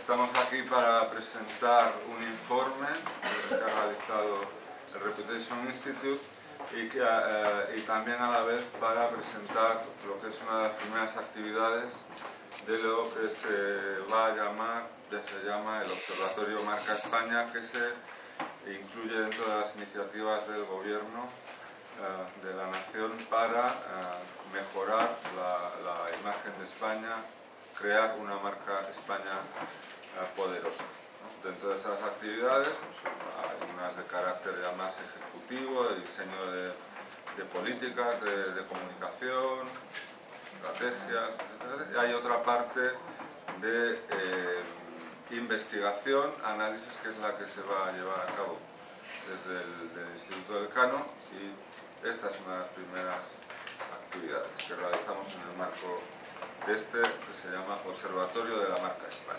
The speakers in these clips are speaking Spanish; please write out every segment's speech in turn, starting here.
Estamos aquí para presentar un informe que ha realizado el Reputation Institute y también a la vez para presentar lo que es una de las primeras actividades de lo que se va a llamar, ya se llama el Observatorio Marca España, que se incluye dentro de las iniciativas del Gobierno de la Nación para mejorar la imagen de España, crear una marca España poderosa. Dentro de esas actividades pues, hay unas de carácter ya más ejecutivo, de diseño de políticas, de comunicación, estrategias, etc. Y hay otra parte de investigación, análisis, que es la que se va a llevar a cabo desde el Instituto del Cano, y esta es una de las primeras actividades que realizamos en el marco de este que se llama Observatorio de la Marca España.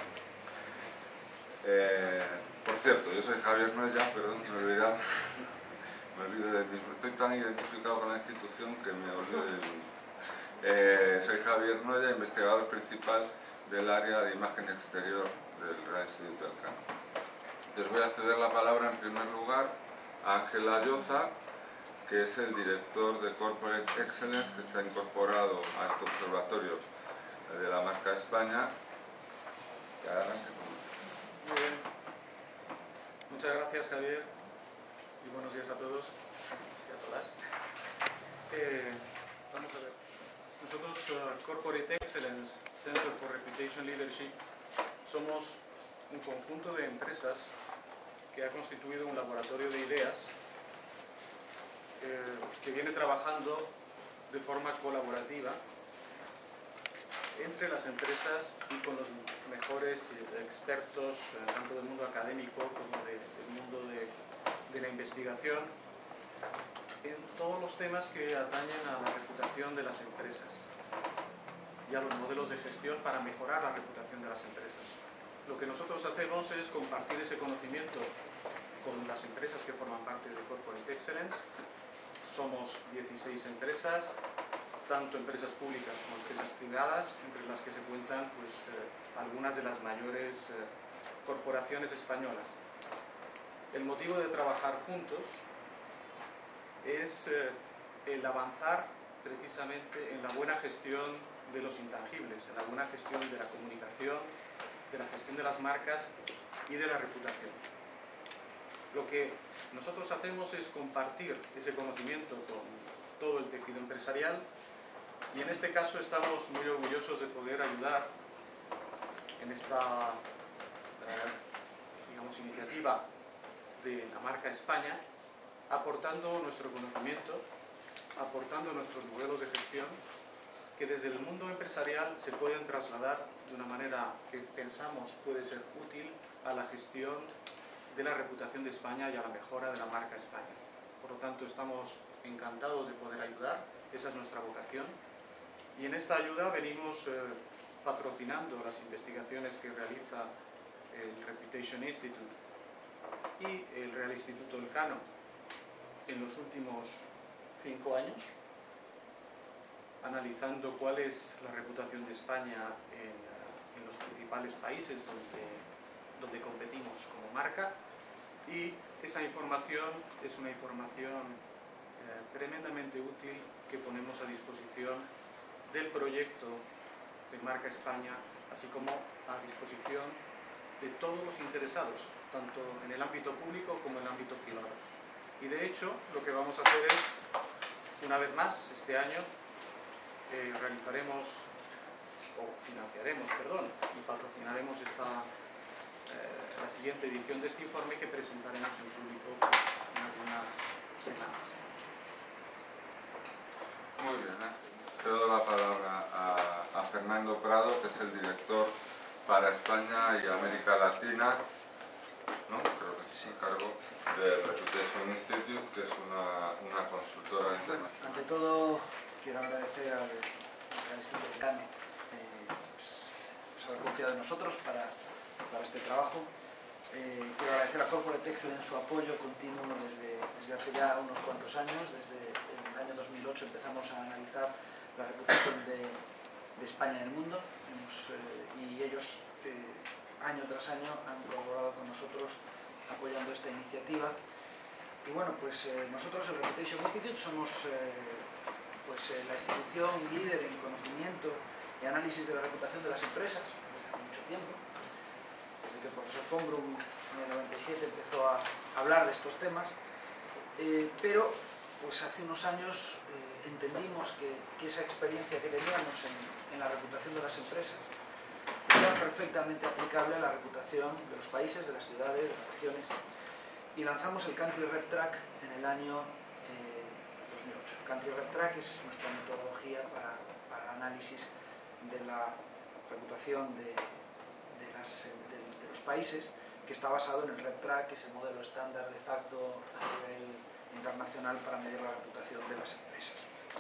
Por cierto, yo soy Javier Noya, perdón, me he olvidado, me olvido del mismo. Estoy tan identificado con la institución que me olvido del mismo. Soy Javier Noya, investigador principal del área de imagen exterior del Real Instituto del Cano. Entonces voy a ceder la palabra en primer lugar a Ángel Ayoza, que es el director de Corporate Excellence, que está incorporado a este observatorio de la marca España. Muy bien. Muchas gracias, Javier, y buenos días a todos y a todas. Vamos a ver. Nosotros, Corporate Excellence Center for Reputation Leadership, somos un conjunto de empresas que ha constituido un laboratorio de ideas que viene trabajando de forma colaborativa entre las empresas y con los mejores expertos, tanto del mundo académico como del mundo de la investigación, en todos los temas que atañen a la reputación de las empresas y a los modelos de gestión para mejorar la reputación de las empresas. Lo que nosotros hacemos es compartir ese conocimiento con las empresas que forman parte de Corporate Excellence. Somos 16 empresas, tanto empresas públicas como empresas privadas, entre las que se cuentan pues, algunas de las mayores corporaciones españolas. El motivo de trabajar juntos es el avanzar precisamente en la buena gestión de los intangibles, en la buena gestión de la comunicación, de la gestión de las marcas y de la reputación. Lo que nosotros hacemos es compartir ese conocimiento con todo el tejido empresarial, y en este caso estamos muy orgullosos de poder ayudar en esta digamos, iniciativa de la marca España, aportando nuestro conocimiento, aportando nuestros modelos de gestión, que desde el mundo empresarial se pueden trasladar de una manera que pensamos puede ser útil a la gestión de la reputación de España y a la mejora de la marca España. Por lo tanto, estamos encantados de poder ayudar, esa es nuestra vocación, y en esta ayuda venimos patrocinando las investigaciones que realiza el Reputation Institute y el Real Instituto del Cano en los últimos 5 años, analizando cuál es la reputación de España en los principales países donde competimos como marca, y esa información es una información tremendamente útil que ponemos a disposición del proyecto de Marca España, así como a disposición de todos los interesados, tanto en el ámbito público como en el ámbito privado. Y de hecho, lo que vamos a hacer es, una vez más, este año, realizaremos, o financiaremos, perdón, y patrocinaremos la siguiente edición de este informe, que presentaremos en público pues, en algunas semanas. Muy bien, cedo la palabra a Fernando Prado, que es el director para España y América Latina, ¿no? Creo que se encargó del Reputation Institute, que es una consultora interna. Ante todo, quiero agradecer al Instituto del Cano pues haber confiado en nosotros para este trabajo. Quiero agradecer a Corporate Excellence su apoyo continuo desde hace ya unos cuantos años. Desde el año 2008 empezamos a analizar la reputación de España en el mundo, y ellos año tras año han colaborado con nosotros apoyando esta iniciativa. Y bueno, pues nosotros, el Reputation Institute, somos la institución líder en conocimiento y análisis de la reputación de las empresas desde hace mucho tiempo, desde que el profesor von Brum en el 97 empezó a hablar de estos temas, pero pues hace unos años entendimos que esa experiencia que teníamos en la reputación de las empresas era perfectamente aplicable a la reputación de los países, de las ciudades, de las regiones, y lanzamos el Country Rep Track en el año 2008. Country Rep Track es nuestra metodología para el análisis de la reputación de los países, que está basado en el Rep Track, que es el modelo estándar de facto a nivel internacional para medir la reputación de las empresas.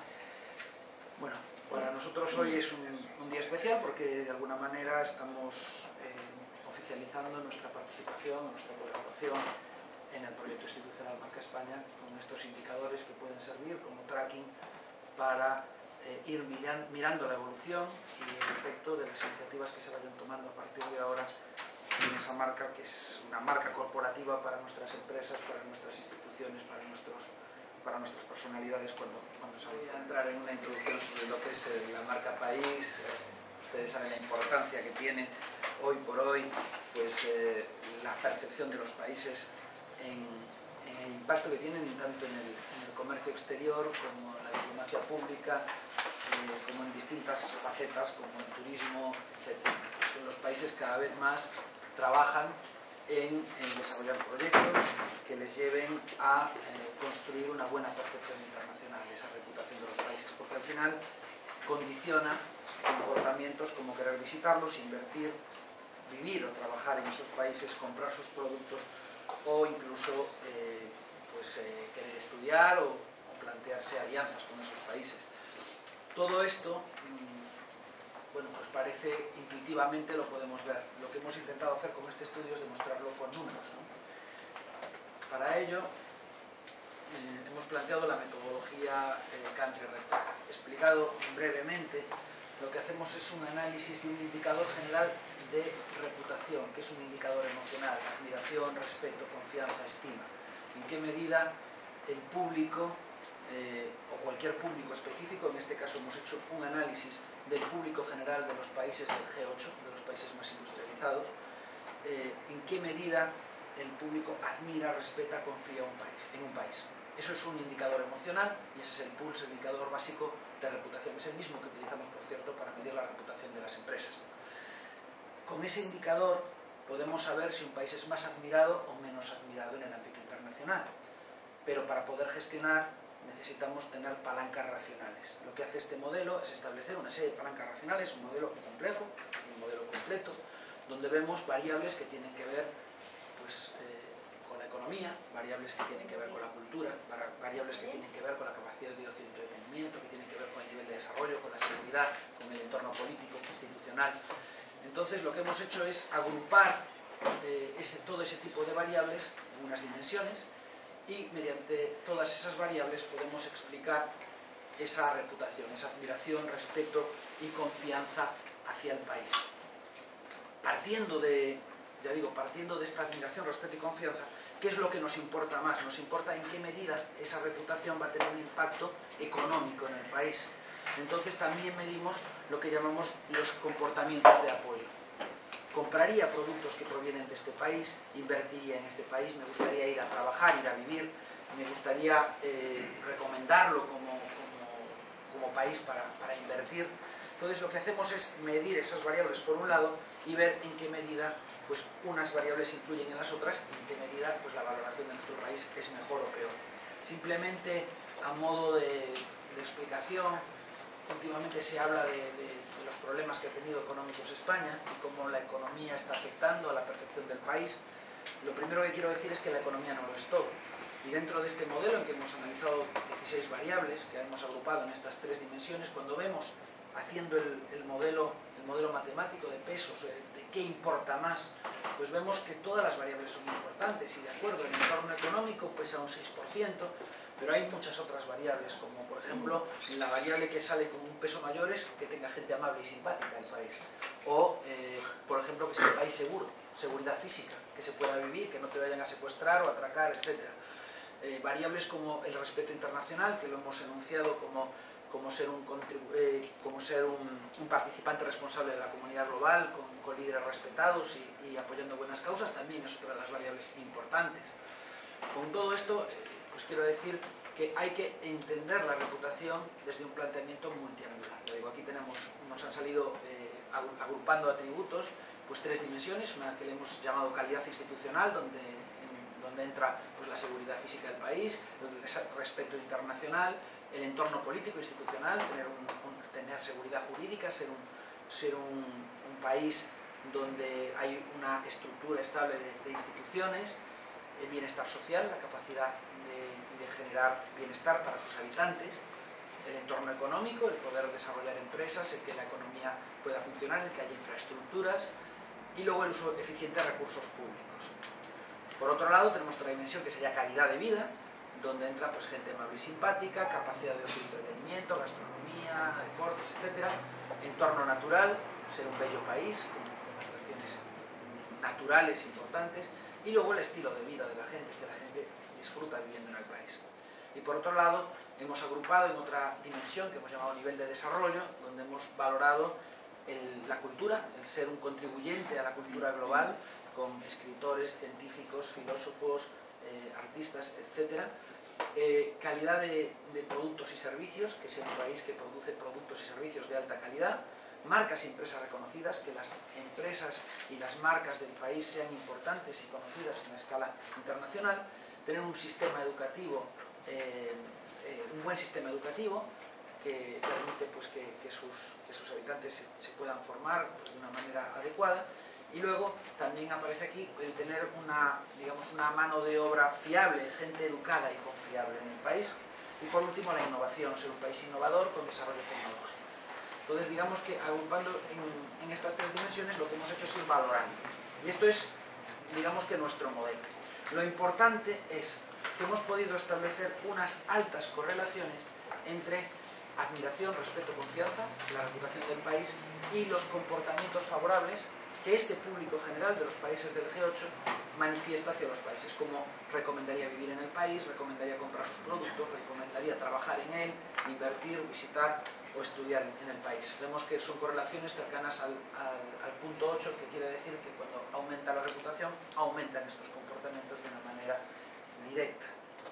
Bueno, para nosotros hoy es un día especial porque de alguna manera estamos oficializando nuestra participación, nuestra colaboración en el proyecto institucional Marca España con estos indicadores que pueden servir como tracking para ir mirando la evolución y el efecto de las iniciativas que se vayan tomando a partir de ahora en esa marca, que es una marca corporativa para nuestras empresas, para nuestras instituciones, para nuestras personalidades cuando salgan. Voy a entrar en una introducción sobre lo que es la marca país. Ustedes saben la importancia que tiene hoy por hoy pues, la percepción de los países en el impacto que tienen tanto en el comercio exterior como en la diplomacia pública, como en distintas facetas como el turismo, etc. Los países cada vez más trabajan en desarrollar proyectos que les lleven a construir una buena percepción internacional, esa reputación de los países, porque al final condiciona comportamientos como querer visitarlos, invertir, vivir o trabajar en esos países, comprar sus productos o incluso querer estudiar o plantearse alianzas con esos países. Todo esto, bueno, pues parece intuitivamente lo podemos ver. Lo que hemos intentado hacer con este estudio es demostrarlo con números, ¿no? Para ello, hemos planteado la metodología Country Rep Track. Explicado brevemente, lo que hacemos es un análisis de un indicador general de reputación, que es un indicador emocional, admiración, respeto, confianza, estima. En qué medida el público o cualquier público específico, en este caso hemos hecho un análisis del público general de los países del G8, de los países más industrializados, en qué medida el público admira, respeta, confía en un país. Eso es un indicador emocional y ese es el pulse, el indicador básico de reputación. Es el mismo que utilizamos, por cierto, para medir la reputación de las empresas. Con ese indicador podemos saber si un país es más admirado o menos admirado en el ámbito internacional. Pero para poder gestionar necesitamos tener palancas racionales. Lo que hace este modelo es establecer una serie de palancas racionales, un modelo complejo, un modelo completo, donde vemos variables que tienen que ver pues, con la economía, variables que tienen que ver con la cultura, variables que tienen que ver con la capacidad de ocio y entretenimiento, que tienen que ver con el nivel de desarrollo, con la seguridad, con el entorno político, institucional. Entonces lo que hemos hecho es agrupar todo ese tipo de variables en unas dimensiones y mediante todas esas variables podemos explicar esa reputación, esa admiración, respeto y confianza hacia el país. Partiendo de esta admiración, respeto y confianza, ¿qué es lo que nos importa más? Nos importa en qué medida esa reputación va a tener un impacto económico en el país. Entonces también medimos lo que llamamos los comportamientos de apoyo. Compraría productos que provienen de este país, invertiría en este país, me gustaría ir a trabajar, ir a vivir, me gustaría recomendarlo como país para invertir. Entonces lo que hacemos es medir esas variables por un lado y ver en qué medida pues, unas variables influyen en las otras y en qué medida pues, la valoración de nuestro país es mejor o peor. Simplemente a modo de explicación, últimamente se habla de los problemas que ha tenido económicos España y cómo la economía está afectando a la percepción del país. Lo primero que quiero decir es que la economía no lo es todo. Y dentro de este modelo en que hemos analizado 16 variables que hemos agrupado en estas tres dimensiones, cuando vemos, haciendo el modelo matemático de pesos, de qué importa más, pues vemos que todas las variables son importantes y de acuerdo, el entorno económico económico pesa un 6%, pero hay muchas otras variables, como por ejemplo la variable que sale con un peso mayor es que tenga gente amable y simpática el país, o por ejemplo que sea un país seguro, seguridad física, que se pueda vivir, que no te vayan a secuestrar o atracar, etc. Variables como el respeto internacional, que lo hemos enunciado como ser un participante responsable de la comunidad global, con líderes respetados y apoyando buenas causas, también es otra de las variables importantes. Con todo esto, pues quiero decir que hay que entender la reputación desde un planteamiento multiangular. Digo, aquí nos han salido agrupando atributos, pues 3 dimensiones, una que le hemos llamado calidad institucional, donde entra pues, la seguridad física del país, el respeto internacional, el entorno político institucional, tener seguridad jurídica, ser un país donde hay una estructura estable de instituciones, el bienestar social, la capacidad de generar bienestar para sus habitantes, el entorno económico, el poder desarrollar empresas, el que la economía pueda funcionar, el que haya infraestructuras, y luego el uso eficiente de recursos públicos. Por otro lado, tenemos otra dimensión que sería calidad de vida, donde entra pues, gente amable y simpática, capacidad de ocio y entretenimiento, gastronomía, deportes, etc. Entorno natural, ser un bello país, con atracciones naturales importantes, y luego el estilo de vida de la gente, que la gente disfruta viviendo en el país. Y por otro lado, hemos agrupado en otra dimensión que hemos llamado nivel de desarrollo, donde hemos valorado la cultura, el ser un contribuyente a la cultura global, con escritores, científicos, filósofos, artistas, etc. Calidad de productos y servicios, que sea un país que produce productos y servicios de alta calidad, marcas y empresas reconocidas, que las empresas y las marcas del país sean importantes y conocidas en la escala internacional, tener un sistema educativo, un buen sistema educativo, que permite pues, que sus habitantes se puedan formar pues, de una manera adecuada. Y luego también aparece aquí el tener una mano de obra fiable, gente educada y confiable en el país. Y por último la innovación, ser un país innovador con desarrollo tecnológico. Entonces digamos que agrupando en estas 3 dimensiones lo que hemos hecho es ir valorando. Y esto es, digamos que nuestro modelo. Lo importante es que hemos podido establecer unas altas correlaciones entre admiración, respeto, confianza, la reputación del país y los comportamientos favorables que este público general de los países del G8 manifiesta hacia los países, como recomendaría vivir en el país, recomendaría comprar sus productos, recomendaría trabajar en él, invertir, visitar o estudiar en el país. Vemos que son correlaciones cercanas al punto 8, que quiere decir que cuando aumenta la reputación, aumentan estos comportamientos de una manera directa.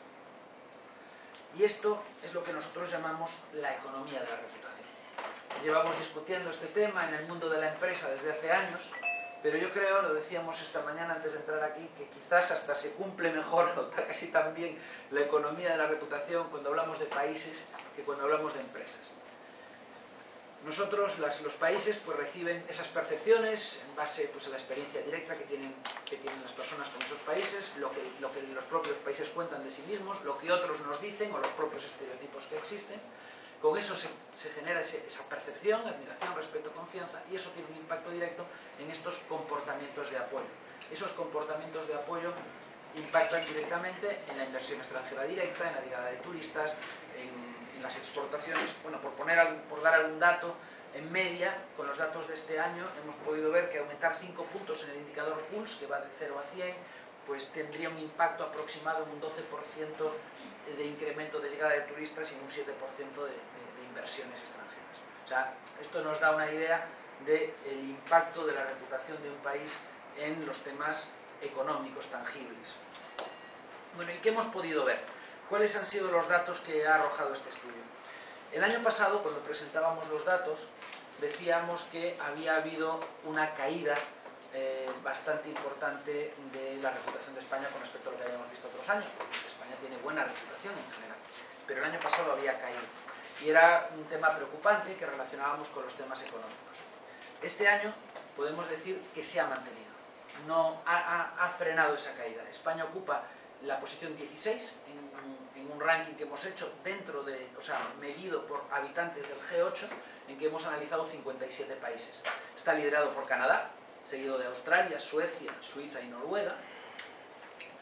Y esto es lo que nosotros llamamos la economía de la reputación. Llevamos discutiendo este tema en el mundo de la empresa desde hace años, pero yo creo, lo decíamos esta mañana antes de entrar aquí, que quizás hasta se cumple mejor o casi tan bien la economía de la reputación cuando hablamos de países que cuando hablamos de empresas. Nosotros, los países, pues reciben esas percepciones en base pues, a la experiencia directa que tienen las personas con esos países, lo que los propios países cuentan de sí mismos, lo que otros nos dicen o los propios estereotipos que existen. Con eso se genera esa percepción, admiración, respeto, confianza, y eso tiene un impacto directo en estos comportamientos de apoyo. Esos comportamientos de apoyo impactan directamente en la inversión extranjera directa, en la llegada de turistas, en las exportaciones. Bueno, por dar algún dato, en media, con los datos de este año, hemos podido ver que aumentar 5 puntos en el indicador PULS, que va de 0 a 100, pues tendría un impacto aproximado en un 12% de incremento de llegada de turistas y un 7% de inversiones extranjeras. O sea, esto nos da una idea del impacto de la reputación de un país en los temas económicos tangibles. Bueno, ¿y qué hemos podido ver? ¿Cuáles han sido los datos que ha arrojado este estudio? El año pasado, cuando presentábamos los datos, decíamos que había habido una caída bastante importante de la reputación de España con respecto a lo que habíamos visto otros años, porque España tiene buena reputación en general, pero el año pasado había caído. Y era un tema preocupante que relacionábamos con los temas económicos. Este año podemos decir que se ha mantenido, no ha frenado esa caída. España ocupa la posición 16 en un ranking que hemos hecho dentro de, o sea, medido por habitantes del G8, en que hemos analizado 57 países. Está liderado por Canadá, seguido de Australia, Suecia, Suiza y Noruega.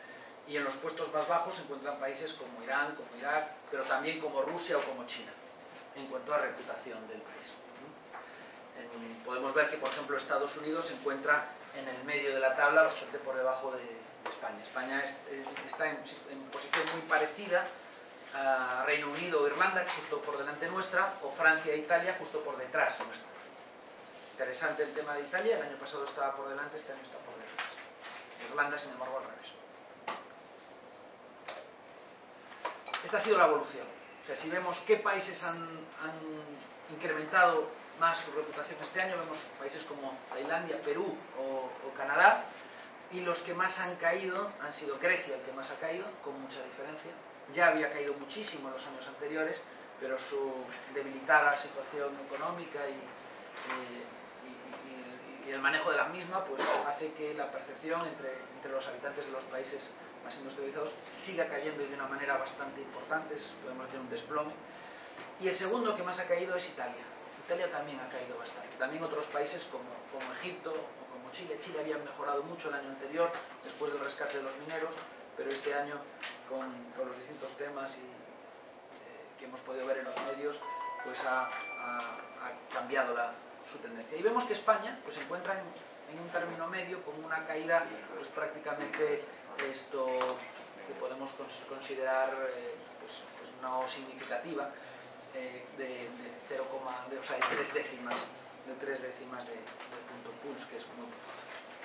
Y en los puestos más bajos se encuentran países como Irán, como Irak, pero también como Rusia o como China, en cuanto a reputación del país. Podemos ver que, por ejemplo, Estados Unidos se encuentra en el medio de la tabla, bastante por debajo de España. España está en posición muy parecida a Reino Unido o Irlanda, justo por delante nuestra, o Francia e Italia, justo por detrás nuestra. Interesante el tema de Italia, el año pasado estaba por delante, este año está por detrás. Irlanda, sin embargo, al revés. Esta ha sido la evolución. O sea, si vemos qué países han incrementado más su reputación este año, vemos países como Tailandia, Perú o Canadá, y los que más han caído han sido Grecia, el que más ha caído, con mucha diferencia. Ya había caído muchísimo en los años anteriores, pero su debilitada situación económica y el manejo de la misma pues hace que la percepción entre los habitantes de los países más industrializados siga cayendo de una manera bastante importante, podemos decir un desplome. Y el segundo que más ha caído es Italia. Italia también ha caído bastante. También otros países como Egipto o como Chile. Chile había mejorado mucho el año anterior, después del rescate de los mineros, pero este año, con los distintos temas que hemos podido ver en los medios, pues ha cambiado su tendencia. Y vemos que España pues, se encuentra en un término medio, con una caída pues, prácticamente esto que podemos considerar pues no significativa, de 3 décimas de punto pulse, que es muy importante.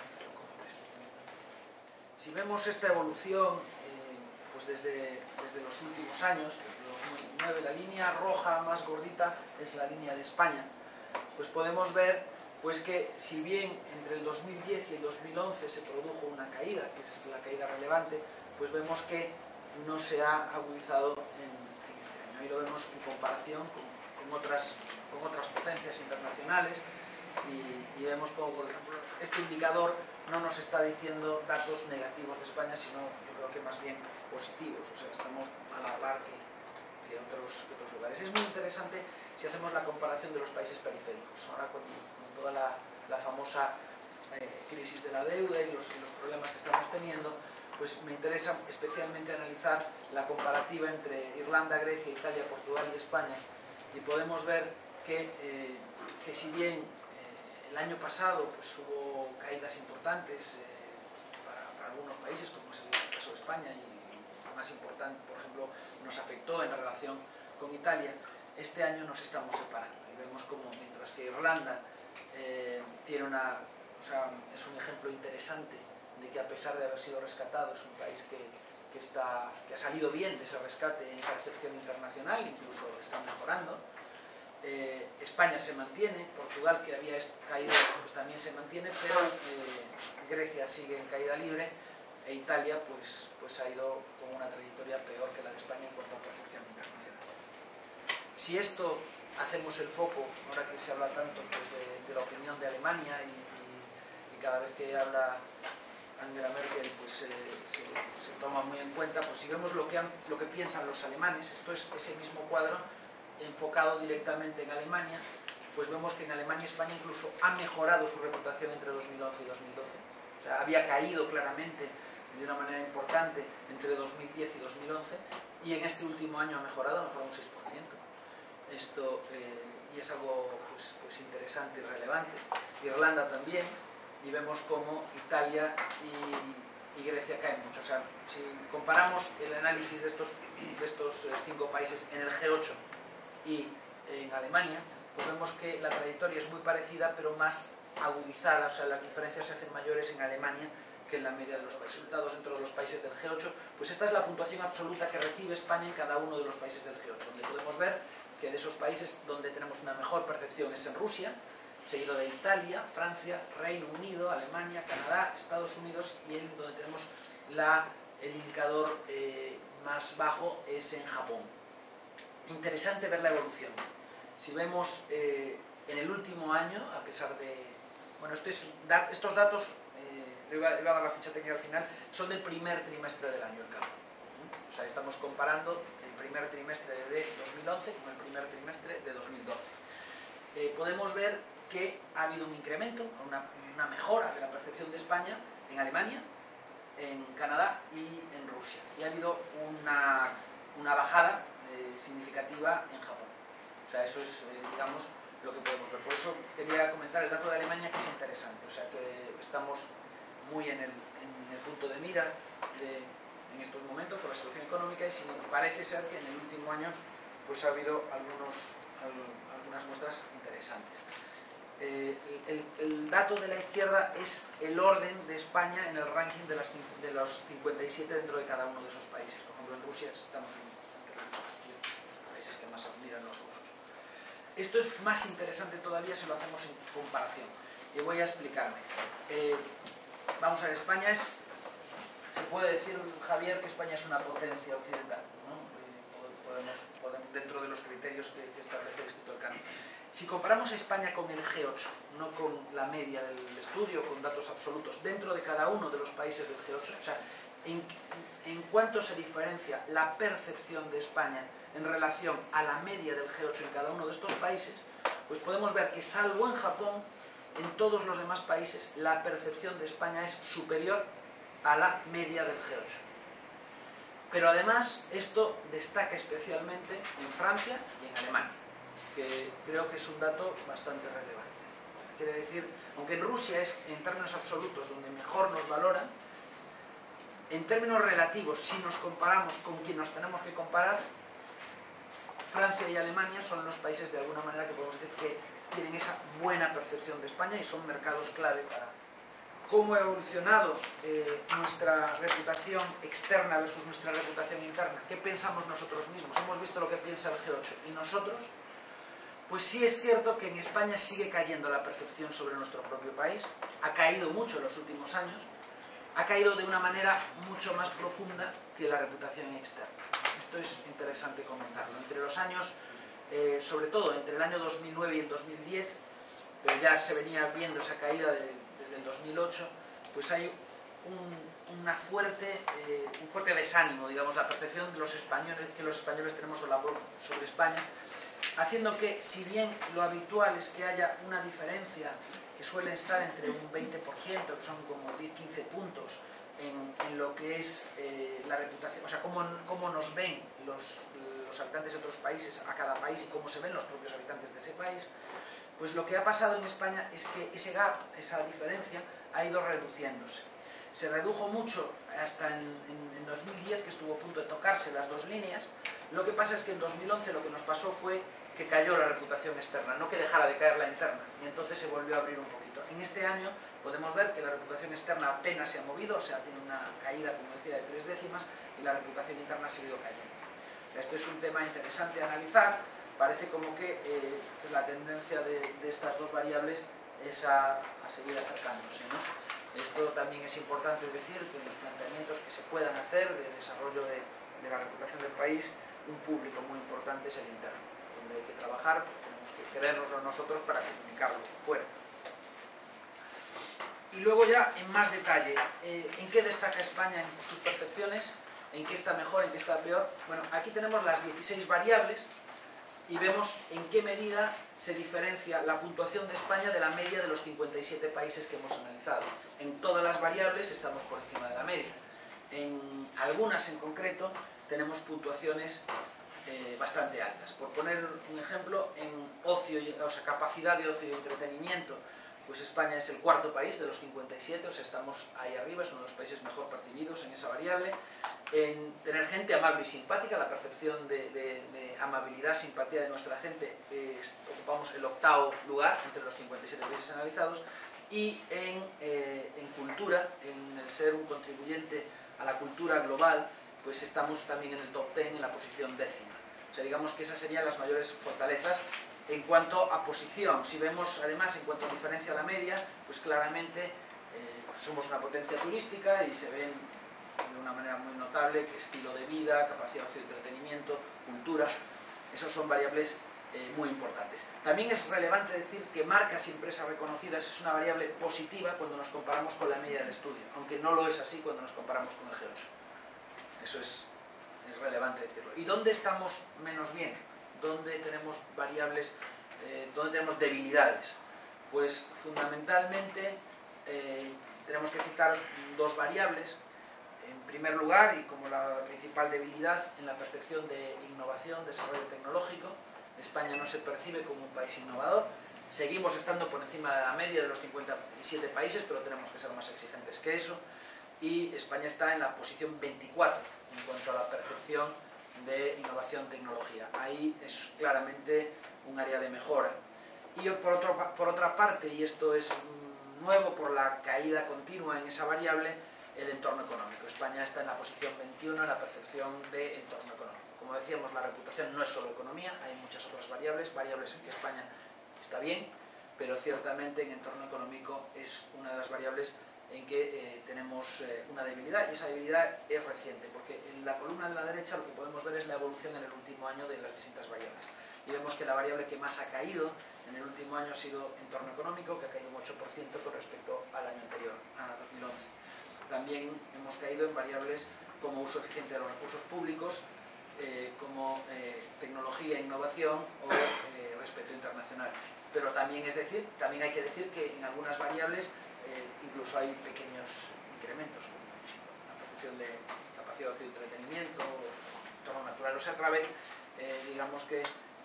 Si vemos esta evolución pues desde los últimos años, desde 2009, la línea roja más gordita es la línea de España, pues podemos ver pues que si bien entre el 2010 y el 2011 se produjo una caída, que es la caída relevante, pues vemos que no se ha agudizado en este año. Ahí lo vemos en comparación con otras potencias internacionales y vemos como, por ejemplo, este indicador no nos está diciendo datos negativos de España, sino yo creo que más bien positivos, o sea, estamos a la par que otros lugares. Es muy interesante si hacemos la comparación de los países periféricos. Ahora con toda la famosa crisis de la deuda y los problemas que estamos teniendo, pues me interesa especialmente analizar la comparativa entre Irlanda, Grecia, Italia, Portugal y España, y podemos ver que si bien el año pasado pues, hubo caídas importantes para algunos países, como es el caso de España, y más importante, por ejemplo, nos afectó en relación con Italia, este año nos estamos separando y vemos como mientras que Irlanda tiene es un ejemplo interesante de que a pesar de haber sido rescatado es un país que ha salido bien de ese rescate en percepción internacional, incluso está mejorando. España se mantiene, Portugal, que había caído, pues también se mantiene, pero Grecia sigue en caída libre e Italia pues ha ido con una trayectoria peor que la de España en cuanto a percepción internacional. Si esto hacemos el foco, ahora que se habla tanto pues, de la opinión de Alemania y cada vez que habla Angela Merkel pues, se toma muy en cuenta, pues si vemos lo que piensan los alemanes, esto es ese mismo cuadro enfocado directamente en Alemania, pues vemos que en Alemania y España incluso ha mejorado su reputación entre 2011 y 2012. O sea, había caído claramente de una manera importante entre 2010 y 2011 y en este último año ha mejorado un 6%. Esto, y es algo pues interesante y relevante. Irlanda también, y vemos cómo Italia y Grecia caen mucho. O sea, si comparamos el análisis de estos 5 países en el G8 y en Alemania, pues vemos que la trayectoria es muy parecida, pero más agudizada, o sea, las diferencias se hacen mayores en Alemania que en la media de los resultados dentro de los países del G8. Pues esta es la puntuación absoluta que recibe España en cada uno de los países del G8, donde podemos ver que de esos países donde tenemos una mejor percepción es en Rusia, seguido de Italia, Francia, Reino Unido, Alemania, Canadá, Estados Unidos, y donde tenemos el indicador más bajo es en Japón. Interesante ver la evolución. Si vemos en el último año, a pesar de... Bueno, estos datos, le iba a dar la ficha técnica al final, son del primer trimestre del año, el cambio. O sea, estamos comparando el primer trimestre de 2011 con el primer trimestre de 2012. Podemos ver que ha habido un incremento, una mejora de la percepción de España en Alemania, en Canadá y en Rusia. Y ha habido una bajada significativa en Japón. O sea, eso es, digamos, lo que podemos ver. Por eso quería comentar el dato de Alemania, que es interesante. O sea, que estamos muy en el punto de mira en estos momentos por la situación económica, y parece ser que en el último año pues ha habido algunas muestras interesantes. El dato de la izquierda es el orden de España en el ranking de los 57 dentro de cada uno de esos países. Por ejemplo, en Rusia estamos entre los 10 países que más admiran los rusos. Esto es más interesante todavía si lo hacemos en comparación. Y voy a explicarme. Vamos a ver, España es... Se puede decir, Javier, que España es una potencia occidental, ¿no? Podemos, dentro de los criterios que establece el Instituto Elcano. Si comparamos a España con el G8, no con la media del estudio, con datos absolutos, dentro de cada uno de los países del G8, o sea, en cuánto se diferencia la percepción de España en relación a la media del G8 en cada uno de estos países, pues podemos ver que, salvo en Japón, en todos los demás países la percepción de España es superior a la media del G8. Pero además esto destaca especialmente en Francia y en Alemania, que creo que es un dato bastante relevante. Quiere decir, aunque en Rusia es en términos absolutos donde mejor nos valoran, en términos relativos, si nos comparamos con quien nos tenemos que comparar, Francia y Alemania son los países de alguna manera que podemos decir que tienen esa buena percepción de España y son mercados clave para cómo ha evolucionado nuestra reputación externa versus nuestra reputación interna. ¿Qué pensamos nosotros mismos? Hemos visto lo que piensa el G8 y nosotros. Pues sí es cierto que en España sigue cayendo la percepción sobre nuestro propio país, ha caído mucho en los últimos años, ha caído de una manera mucho más profunda que la reputación externa. Esto es interesante comentarlo. Entre los años, sobre todo entre el año 2009 y el 2010, pero ya se venía viendo esa caída desde el 2008, pues hay un fuerte desánimo, digamos, la percepción de los españoles, que los españoles tenemos sobre España, haciendo que, si bien lo habitual es que haya una diferencia que suele estar entre un 20%, que son como 10-15 puntos, en lo que es la reputación, o sea, cómo nos ven los habitantes de otros países a cada país y cómo se ven los propios habitantes de ese país, pues lo que ha pasado en España es que ese gap, esa diferencia, ha ido reduciéndose. Se redujo mucho hasta en 2010, que estuvo a punto de tocarse las dos líneas. Lo que pasa es que en 2011 lo que nos pasó fue que cayó la reputación externa, no que dejara de caer la interna, y entonces se volvió a abrir un poquito. En este año podemos ver que la reputación externa apenas se ha movido, o sea, tiene una caída, como decía, de 3 décimas, y la reputación interna ha seguido cayendo. Esto es un tema interesante a analizar. Parece como que pues la tendencia de estas dos variables es a seguir acercándose, ¿no? Esto también es importante decir que en los planteamientos que se puedan hacer de desarrollo de la reputación del país, un público muy importante es el interno, donde hay que trabajar, tenemos que creérnoslo nosotros para comunicarlo fuera. Y luego ya en más detalle, ¿en qué destaca España en sus percepciones? ¿En qué está mejor, en qué está peor? Bueno, aquí tenemos las 16 variables y vemos en qué medida se diferencia la puntuación de España de la media de los 57 países que hemos analizado. En todas las variables estamos por encima de la media. En algunas en concreto tenemos puntuaciones bastante altas. Por poner un ejemplo, en ocio, o sea, capacidad de ocio y entretenimiento, pues España es el cuarto país de los 57, o sea, estamos ahí arriba, es uno de los países mejor percibidos en esa variable. En tener gente amable y simpática, la percepción de amabilidad, simpatía de nuestra gente, ocupamos el 8º lugar entre los 57 países analizados. Y en cultura, en el ser un contribuyente a la cultura global, pues estamos también en el top 10, en la posición 10ª. O sea, digamos que esas serían las mayores fortalezas en cuanto a posición. Si vemos además en cuanto a diferencia a la media, pues claramente somos una potencia turística y se ven de una manera muy notable que estilo de vida, capacidad de ocio y entretenimiento, cultura, esos son variables muy importantes. También es relevante decir que marcas y empresas reconocidas es una variable positiva cuando nos comparamos con la media del estudio, aunque no lo es así cuando nos comparamos con el G8. Eso es relevante decirlo. ¿Y dónde estamos menos bien? ¿Dónde tenemos variables, dónde tenemos debilidades? Pues fundamentalmente tenemos que citar dos variables. En primer lugar, y como la principal debilidad, en la percepción de innovación, desarrollo tecnológico. España no se percibe como un país innovador. Seguimos estando por encima de la media de los 57 países, pero tenemos que ser más exigentes que eso. Y España está en la posición 24 en cuanto a la percepción de innovación tecnología. Ahí es claramente un área de mejora. Y por otra parte, y esto es nuevo por la caída continua en esa variable, el entorno económico. España está en la posición 21 en la percepción de entorno económico. Como decíamos, la reputación no es solo economía, hay muchas otras variables en que España está bien, pero ciertamente en entorno económico es una de las variables en que tenemos una debilidad, y esa debilidad es reciente, porque en la columna de la derecha lo que podemos ver es la evolución en el último año de las distintas variables. Y vemos que la variable que más ha caído en el último año ha sido entorno económico, que ha caído un 8% con respecto al año anterior, a 2011. También hemos caído en variables como uso eficiente de los recursos públicos, como tecnología e innovación o respeto internacional. Pero también hay que decir que en algunas variables incluso hay pequeños incrementos, como la percepción de capacidad de ocio y entretenimiento, entorno natural. O sea, otra vez, digamos que,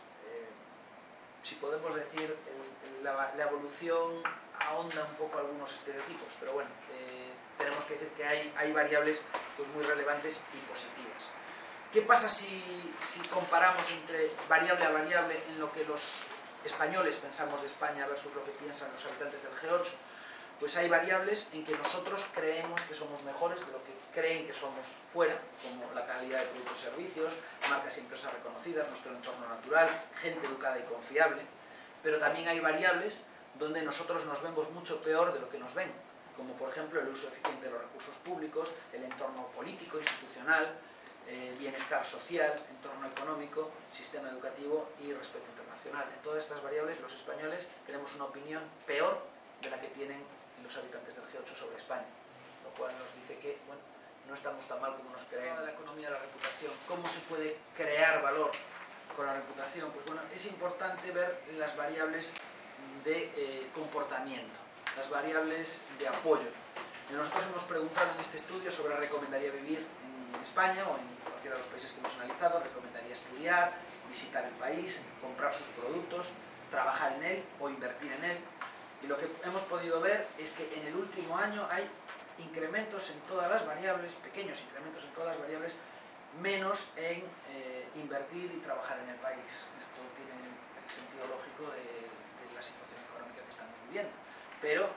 si podemos decir, la evolución ahonda un poco algunos estereotipos, pero bueno, tenemos que decir que hay variables pues, muy relevantes y positivas. ¿Qué pasa si comparamos entre variable a variable en lo que los españoles pensamos de España versus lo que piensan los habitantes del G8? Pues hay variables en que nosotros creemos que somos mejores de lo que creen que somos fuera, como la calidad de productos y servicios, marcas y empresas reconocidas, nuestro entorno natural, gente educada y confiable. Pero también hay variables donde nosotros nos vemos mucho peor de lo que nos ven, como por ejemplo el uso eficiente de los recursos públicos, el entorno político, institucional, bienestar social, entorno económico, sistema educativo y respeto internacional. En todas estas variables los españoles tenemos una opinión peor de la que tienen los habitantes del G8 sobre España, lo cual nos dice que, bueno, no estamos tan mal como nos creemos. La economía de la reputación, ¿cómo se puede crear valor con la reputación? Pues bueno, es importante ver las variables de comportamiento, las variables de apoyo. Nosotros hemos preguntado en este estudio sobre recomendaría vivir en España o en cualquiera de los países que hemos analizado, recomendaría estudiar, visitar el país, comprar sus productos, trabajar en él o invertir en él. Y lo que hemos podido ver es que en el último año hay incrementos en todas las variables, pequeños incrementos en todas las variables, menos en invertir y trabajar en el país. Esto tiene el sentido lógico de la situación económica que estamos viviendo. Pero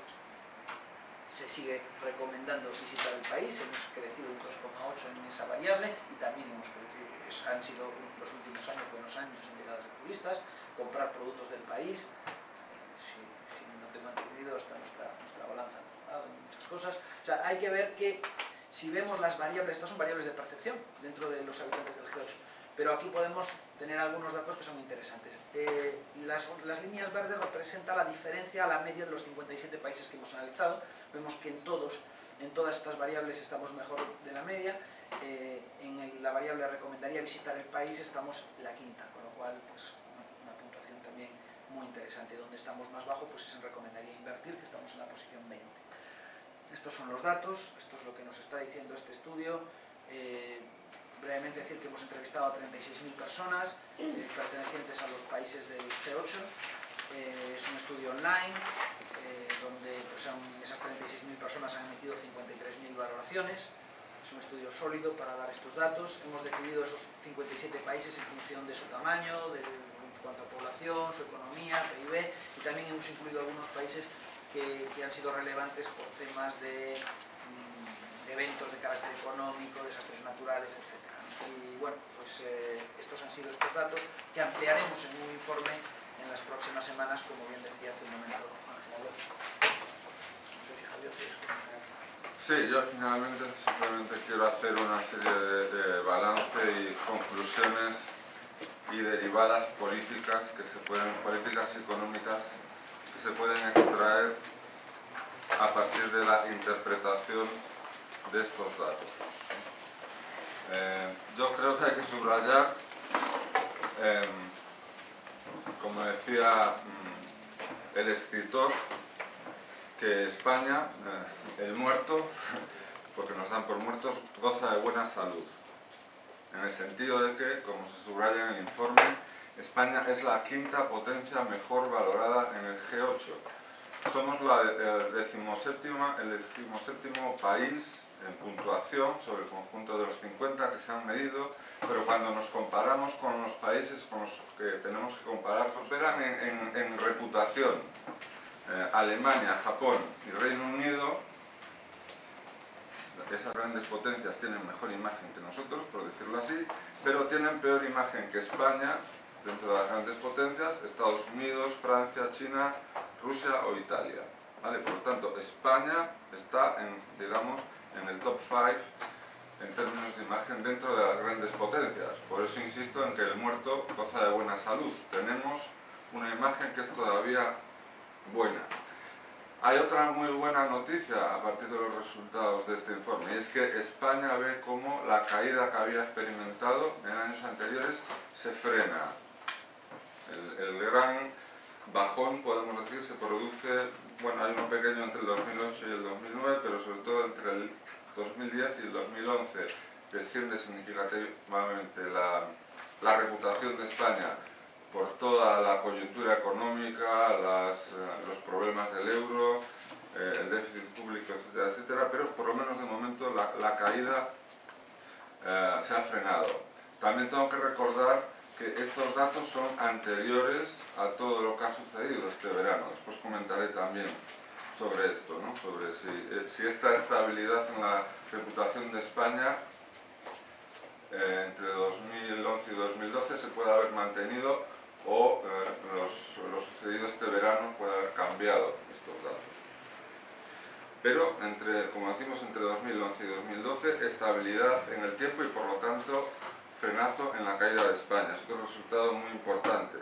se sigue recomendando visitar el país, hemos crecido un 2,8 en esa variable y también hemos crecido, han sido los últimos años buenos años en llegadas de turistas, comprar productos del país. Si no tengo entendido, hasta nuestra balanza de muchas cosas. O sea, hay que ver que si vemos las variables, estas son variables de percepción dentro de los habitantes del G8, pero aquí podemos tener algunos datos que son interesantes. Las líneas verdes representan la diferencia a la media de los 57 países que hemos analizado. Vemos que en todas estas variables estamos mejor de la media. En la variable recomendaría visitar el país estamos la quinta, con lo cual pues, una puntuación también muy interesante. Donde estamos más bajo pues es en recomendaría invertir, que estamos en la posición 20. Estos son los datos, esto es lo que nos está diciendo este estudio. Brevemente decir que hemos entrevistado a 36.000 personas pertenecientes a los países del G8. Es un estudio online donde pues, esas 36.000 personas han emitido 53.000 valoraciones. Es un estudio sólido para dar estos datos. Hemos decidido esos 57 países en función de su tamaño, en cuanto a población, su economía, PIB, y también hemos incluido algunos países que han sido relevantes por temas de eventos de carácter económico, desastres naturales, etc. Y bueno, pues estos han sido estos datos que ampliaremos en un informe en las próximas semanas, como bien decía hace un momento Ángel López. No sé si Javier quieres comentar. Sí, yo finalmente simplemente quiero hacer una serie de balance y conclusiones y derivadas políticas económicas que se pueden extraer a partir de la interpretación de estos datos. Yo creo que hay que subrayar, como decía el escritor, que España, el muerto, porque nos dan por muertos, goza de buena salud. En el sentido de que, como se subraya en el informe, España es la quinta potencia mejor valorada en el G8. Somos el decimoséptimo país en puntuación sobre el conjunto de los 50 que se han medido, pero cuando nos comparamos con los países con los que tenemos que comparar, superan en reputación. Alemania, Japón y Reino Unido, esas grandes potencias tienen mejor imagen que nosotros, por decirlo así, pero tienen peor imagen que España, dentro de las grandes potencias, Estados Unidos, Francia, China, Rusia o Italia. ¿Vale? Por lo tanto, España está digamos, en el top 5 en términos de imagen dentro de las grandes potencias. Por eso insisto en que el muerto goza de buena salud. Tenemos una imagen que es todavía buena. Hay otra muy buena noticia a partir de los resultados de este informe, y es que España ve cómo la caída que había experimentado en años anteriores se frena. El gran bajón, podemos decir, se produce, bueno, hay uno pequeño entre el 2008 y el 2009, pero sobre todo entre el 2010 y el 2011 desciende significativamente la reputación de España por toda la coyuntura económica, los problemas del euro, el déficit público, etcétera, etcétera, pero por lo menos de momento la caída se ha frenado. También tengo que recordar que estos datos son anteriores a todo lo que ha sucedido este verano. Después comentaré también sobre esto, ¿no? Sobre si esta estabilidad en la reputación de España entre 2011 y 2012 se puede haber mantenido o lo sucedido este verano puede haber cambiado estos datos. Pero, como decimos, entre 2011 y 2012, estabilidad en el tiempo y por lo tanto frenazo en la caída de España. Es otro resultado muy importante.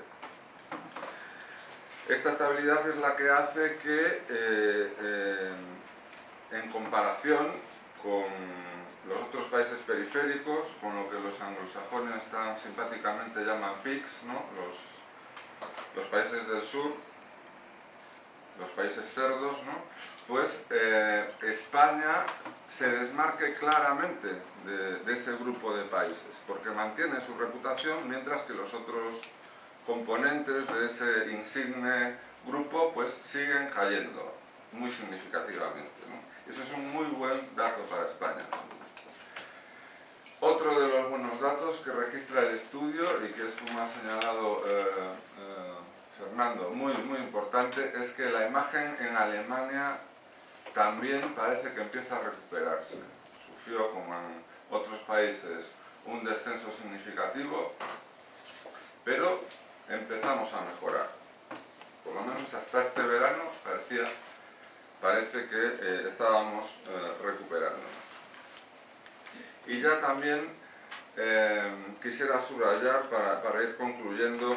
Esta estabilidad es la que hace que, en comparación con los otros países periféricos, con lo que los anglosajones tan simpáticamente llaman PIGS, ¿no? Los países del sur, los países cerdos, ¿no? Pues España se desmarque claramente de ese grupo de países, porque mantiene su reputación, mientras que los otros componentes de ese insigne grupo pues siguen cayendo muy significativamente, ¿no? Eso es un muy buen dato para España. Otro de los buenos datos que registra el estudio, y que es, como ha señalado Fernando, muy importante, es que la imagen en Alemania también parece que empieza a recuperarse. Sufrió, como en otros países, un descenso significativo, pero empezamos a mejorar. Por lo menos hasta este verano parece que estábamos recuperándonos. Y ya también quisiera subrayar, para ir concluyendo,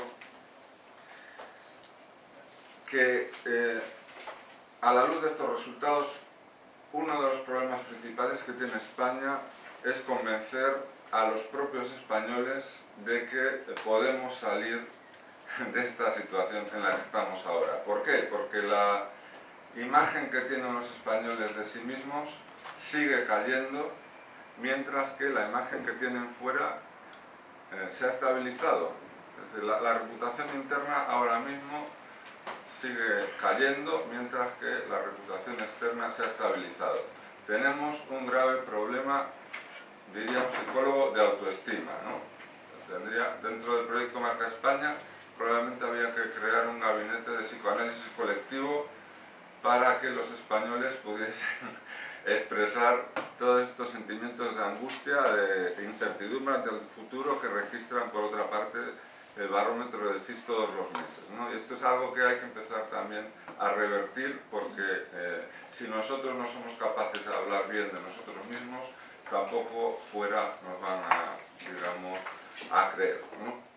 que a la luz de estos resultados, uno de los problemas principales que tiene España es convencer a los propios españoles de que podemos salir de esta situación en la que estamos ahora. ¿Por qué? Porque la imagen que tienen los españoles de sí mismos sigue cayendo, mientras que la imagen que tienen fuera se ha estabilizado. Es decir, la reputación interna ahora mismo sigue cayendo, mientras que la reputación externa se ha estabilizado. Tenemos un grave problema, diría un psicólogo, de autoestima, ¿no? Dentro del proyecto Marca España, probablemente había que crear un gabinete de psicoanálisis colectivo para que los españoles pudiesen expresar todos estos sentimientos de angustia, de incertidumbre ante el futuro que registran, por otra parte, el barómetro del CIS todos los meses, ¿no? Y esto es algo que hay que empezar también a revertir, porque si nosotros no somos capaces de hablar bien de nosotros mismos, tampoco fuera nos van a, digamos, a creer, ¿no?